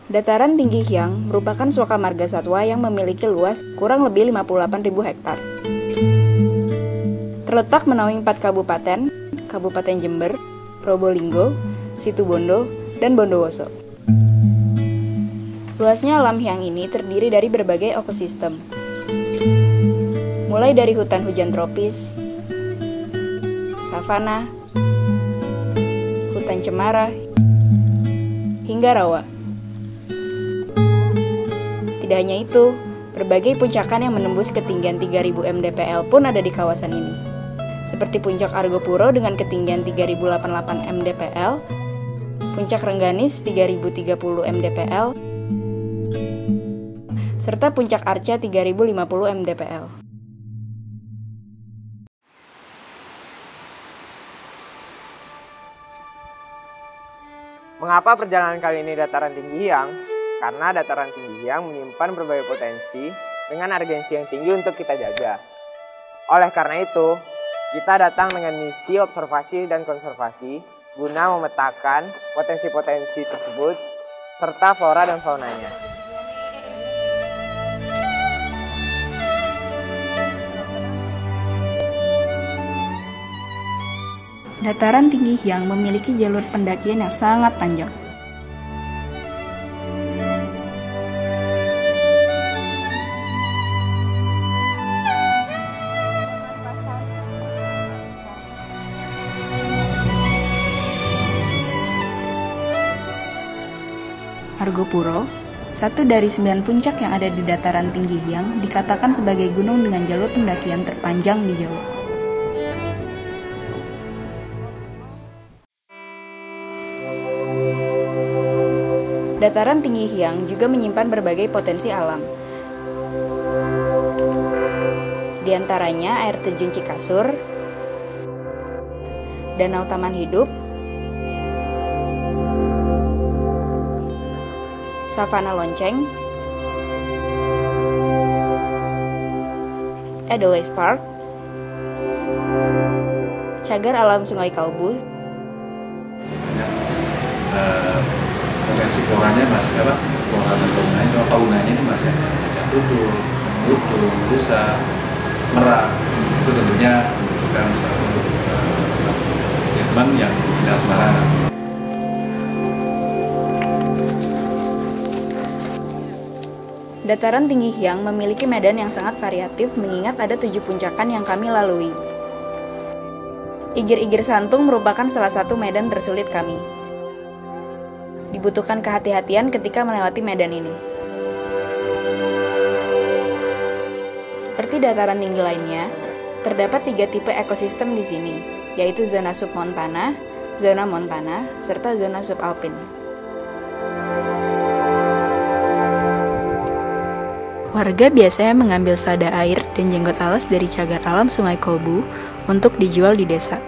Dataran tinggi Hyang merupakan suaka marga satwa yang memiliki luas kurang lebih 58.000 hektar. Terletak menaungi 4 kabupaten, Kabupaten Jember, Probolinggo, Situbondo, dan Bondowoso. Luasnya alam Hyang ini terdiri dari berbagai ekosistem, mulai dari hutan hujan tropis, savana, hutan cemara, hingga rawa. Tidak hanya itu, berbagai puncakan yang menembus ketinggian 3000 mdpl pun ada di kawasan ini. Seperti puncak Argopuro dengan ketinggian 3088 mdpl, puncak Rengganis 3030 mdpl, serta puncak Arca 3050 mdpl. Mengapa perjalanan kali ini dataran tinggi Hyang? Karena dataran tinggi Hyang menyimpan berbagai potensi dengan urgensi yang tinggi untuk kita jaga. Oleh karena itu, kita datang dengan misi observasi dan konservasi guna memetakan potensi-potensi tersebut serta flora dan faunanya. Dataran tinggi Hyang memiliki jalur pendakian yang sangat panjang. Argopuro, satu dari 9 puncak yang ada di dataran tinggi Hyang, dikatakan sebagai gunung dengan jalur pendakian terpanjang di Jawa. Dataran tinggi Hyang juga menyimpan berbagai potensi alam. Di antaranya air terjun Cikasur, Danau Taman Hidup, Savana Lonceng, Edelweiss Park, Cagar Alam Sungai Kalbu. Potensi floranya masih flora dan faunanya itu masih ada macan tutul, lutung, rusa, merak. Itu tentunya membutuhkan suatu treatment yang tidak sembarangan. Dataran tinggi Hyang memiliki medan yang sangat variatif mengingat ada 7 puncakan yang kami lalui. Igir-igir Santung merupakan salah satu medan tersulit kami. Dibutuhkan kehati-hatian ketika melewati medan ini. Seperti dataran tinggi lainnya, terdapat 3 tipe ekosistem di sini, yaitu zona submontana, zona montana, serta zona subalpin. Warga biasanya mengambil selada air dan jenggot alas dari cagar alam Sungai Kolbu untuk dijual di desa.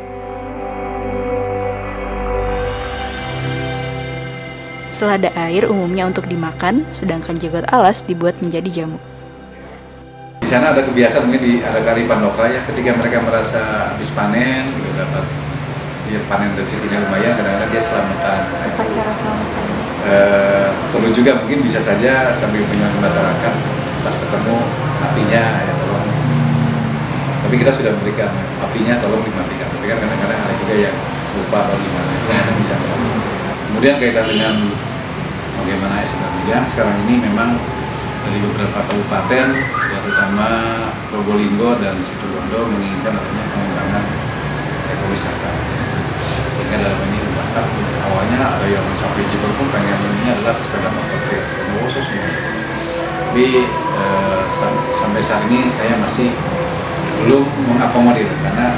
Selada air umumnya untuk dimakan, sedangkan jenggot alas dibuat menjadi jamu. Di sana ada kebiasaan, mungkin ada kearifan lokal ya, ketika mereka merasa habis panen, gitu, dapat panen rezekinya lumayan, kadang-kadang dia selamatan. Apa cara selamatan? Perlu juga mungkin bisa saja sambil penyuluhan masyarakat, pas ketemu apinya ya tolong. Tapi kita sudah memberikan apinya tolong dimatikan. Tapi kan kadang-kadang ada juga yang lupa atau gimana, itu kadang bisa. Kemudian kaitan dengan bagaimana SMR sekarang ini memang dari beberapa kabupaten, ya terutama Probolinggo dan Situbondo menginginkan adanya pengembangan ekowisata. Sehingga dalam ini bahkan awalnya ada yang sampai Jember pun pengen ininya adalah sepeda motor ke Bondowoso semua. Tapi sampai saat ini saya masih belum mengakomodir karena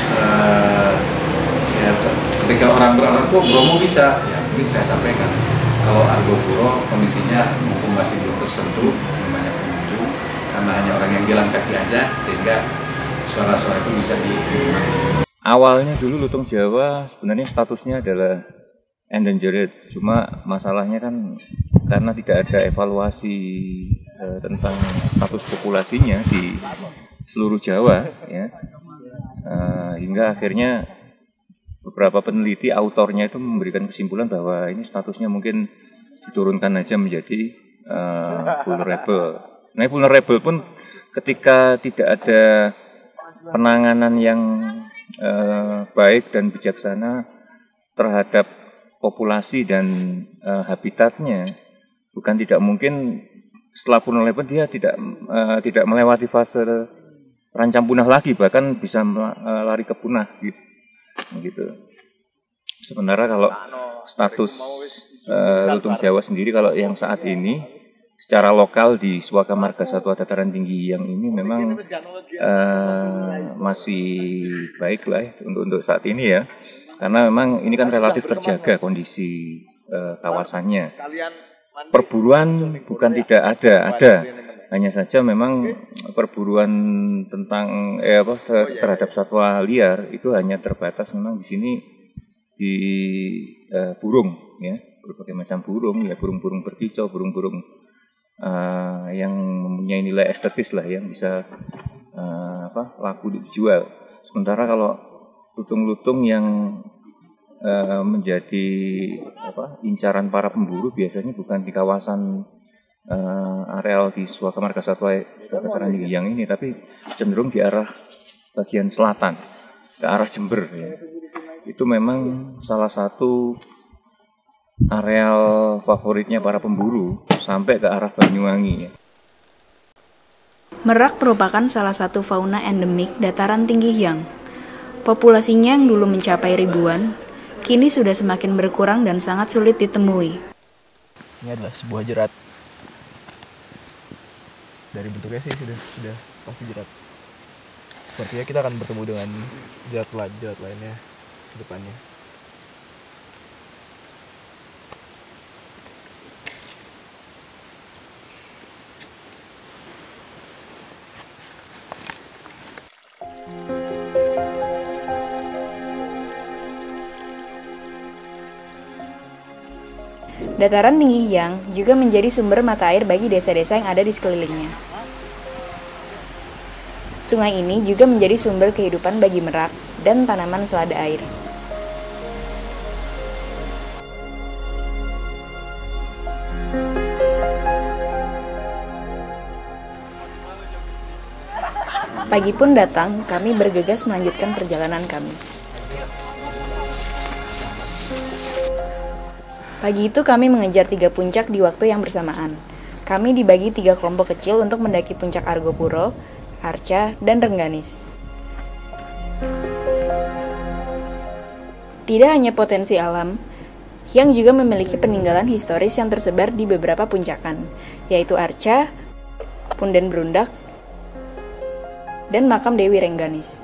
ya, ketika orang beralih kok Bromo bisa, ya mungkin saya sampaikan kalau Argopuro kondisinya mumpung masih belum tersentuh, belum banyak pengunjung karena hanya orang yang jalan kaki aja, sehingga suara-suara itu bisa diminimalisir. Awalnya dulu lutung Jawa sebenarnya statusnya adalah endangered, cuma masalahnya kan karena tidak ada evaluasi tentang status populasinya di seluruh Jawa, ya, hingga akhirnya beberapa peneliti autornya itu memberikan kesimpulan bahwa ini statusnya mungkin diturunkan aja menjadi vulnerable. Nah, vulnerable pun ketika tidak ada penanganan yang baik dan bijaksana terhadap populasi dan habitatnya, bukan tidak mungkin setelah vulnerable dia tidak melewati fase terancam punah lagi, bahkan bisa lari ke punah gitu. Sementara kalau status lutung Jawa sendiri, kalau yang saat ini secara lokal di Suaka Marga Satwa Dataran Tinggi yang ini memang masih baik lah ya, untuk saat ini ya, karena memang ini kan relatif terjaga kondisi kawasannya. Perburuan bukan tidak ada, hanya saja memang perburuan tentang terhadap satwa liar itu hanya terbatas memang di sini di burung ya, berbagai macam burung ya, burung-burung berkicau, burung-burung yang mempunyai nilai estetis lah, yang bisa laku dijual. Sementara kalau lutung-lutung yang menjadi incaran para pemburu biasanya bukan di kawasan areal di Suaka Marga Satwa Dataran Tinggi yang ini, tapi cenderung di arah bagian selatan, ke arah Jember ya. Itu memang salah satu areal favoritnya para pemburu sampai ke arah Banyuwangi ya. Merak merupakan salah satu fauna endemik dataran tinggi Hyang. Populasinya yang dulu mencapai ribuan, kini sudah semakin berkurang dan sangat sulit ditemui. Ini adalah sebuah jerat. Dari bentuknya sih sudah pasti jerat. Sepertinya kita akan bertemu dengan jerat lainnya ke depannya. Dataran tinggi Hyang juga menjadi sumber mata air bagi desa-desa yang ada di sekelilingnya. Sungai ini juga menjadi sumber kehidupan bagi merak dan tanaman selada air. Pagi pun datang, kami bergegas melanjutkan perjalanan kami. Pagi itu kami mengejar 3 puncak di waktu yang bersamaan. Kami dibagi 3 kelompok kecil untuk mendaki puncak Argopuro, Arca, dan Rengganis. Tidak hanya potensi alam, Hyang juga memiliki peninggalan historis yang tersebar di beberapa puncakan, yaitu Arca, Punden Brundak, dan makam Dewi Rengganis.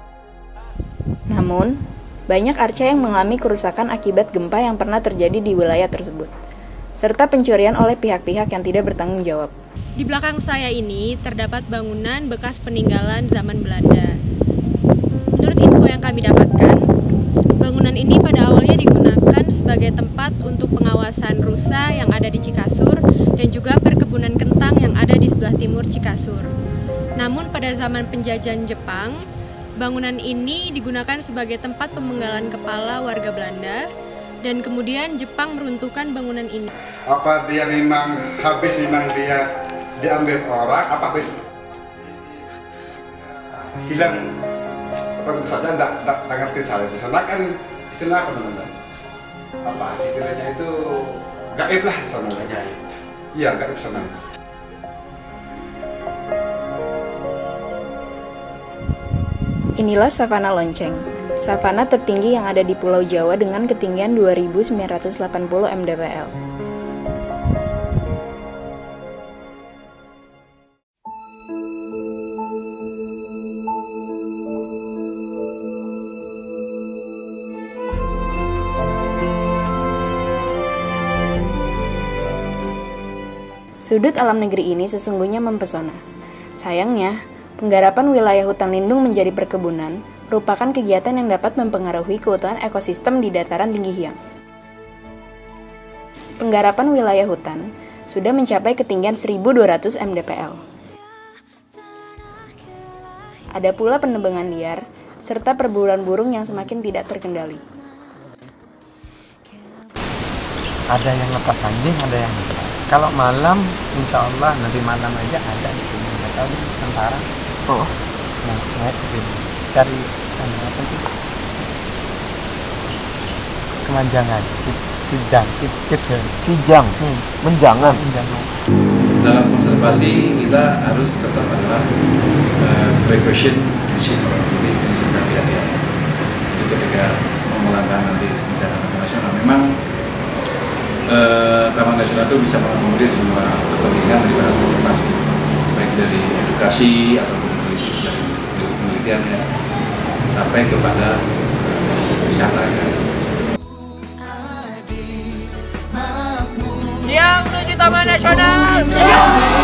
Namun, banyak arca yang mengalami kerusakan akibat gempa yang pernah terjadi di wilayah tersebut, serta pencurian oleh pihak-pihak yang tidak bertanggung jawab. Di belakang saya ini terdapat bangunan bekas peninggalan zaman Belanda. Menurut info yang kami dapatkan, bangunan ini pada awalnya digunakan sebagai tempat untuk pengawasan rusa yang ada di Cikasur dan juga perkebunan kentang yang ada di sebelah timur Cikasur. Namun pada zaman penjajahan Jepang, bangunan ini digunakan sebagai tempat pemenggalan kepala warga Belanda, dan kemudian Jepang meruntuhkan bangunan ini. Apa dia memang habis, memang dia diambil orang, apa habis hilang, apa itu saja, enggak ngerti saya. Di sana kan istilah apa namanya? Apa istilahnya itu gaib lah di sana. Gaib. Iya, gaib sana. Inilah savana lonceng, savana tertinggi yang ada di Pulau Jawa dengan ketinggian 2.980 mdpl. Sudut alam negeri ini sesungguhnya mempesona. Sayangnya, penggarapan wilayah hutan lindung menjadi perkebunan merupakan kegiatan yang dapat mempengaruhi keutuhan ekosistem di dataran tinggi Hyang. Penggarapan wilayah hutan sudah mencapai ketinggian 1.200 mdpl. Ada pula penebangan liar, serta perburuan burung yang semakin tidak terkendali. Ada yang lepas anjing, ada yang enggak. Kalau malam, insya Allah nanti malam aja ada di sini. Nggak tahu nih, tentara. Oh. Nah, naik ke sini. Cari apa itu? Kemanjangan, kijang, menjangan. Dalam konservasi kita harus tetap adalah precaution principle, jadi prinsip hati-hatian. Itu ketika memulangkan nanti misalnya taman nasional, memang taman nasional itu bisa mengakomodir semua kepentingan daripada konservasi, baik dari edukasi ataupun dari penelitiannya sampai kepada wisata ya. Yang menuju Taman Nasional.